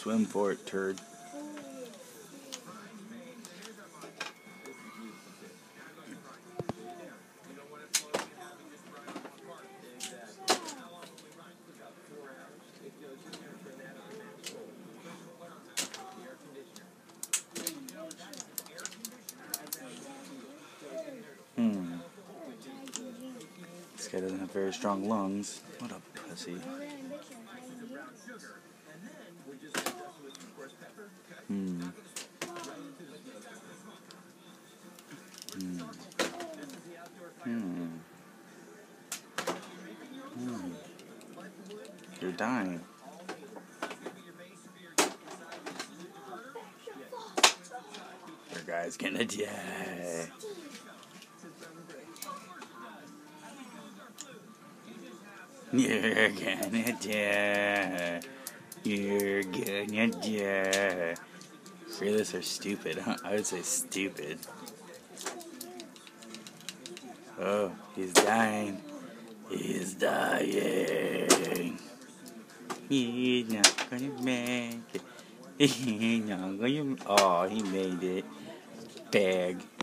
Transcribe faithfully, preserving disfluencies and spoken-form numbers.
Swim for it, turd. Hmm. This guy doesn't have very strong lungs. What a pussy. Hmm. Hmm. Hmm. Hmm. You're dying. Your guy's gonna die. You're gonna die. You're gonna die. Fearless or stupid? Huh? I would say stupid. Oh, he's dying. He's dying. He's not gonna make it. He's not gonna. Oh, he made it. Bag.